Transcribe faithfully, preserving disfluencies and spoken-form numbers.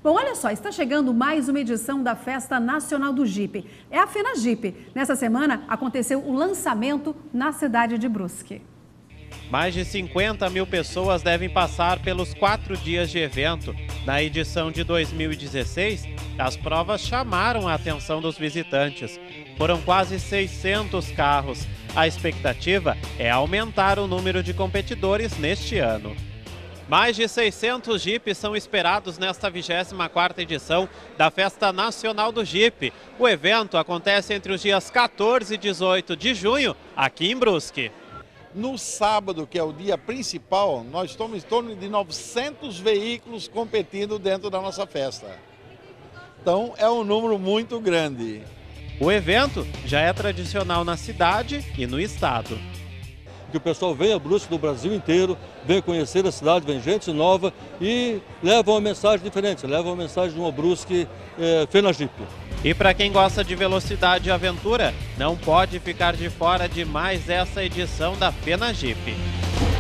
Bom, olha só, está chegando mais uma edição da Festa Nacional do Jeep. É a FenaJeep. Nessa semana aconteceu o lançamento na cidade de Brusque. Mais de cinquenta mil pessoas devem passar pelos quatro dias de evento. Na edição de dois mil e dezesseis, as provas chamaram a atenção dos visitantes. Foram quase seiscentos carros. A expectativa é aumentar o número de competidores neste ano. Mais de seiscentos Jeeps são esperados nesta vigésima quarta edição da Festa Nacional do Jeep. O evento acontece entre os dias quatorze e dezoito de junho, aqui em Brusque. No sábado, que é o dia principal, nós estamos em torno de novecentos veículos competindo dentro da nossa festa. Então é um número muito grande. O evento já é tradicional na cidade e no estado. Que o pessoal venha a Brusque do Brasil inteiro, venha conhecer a cidade, vem gente nova e leva uma mensagem diferente, leva uma mensagem de uma Brusque é, FenaJeep. E para quem gosta de velocidade e aventura, não pode ficar de fora de mais essa edição da FenaJeep.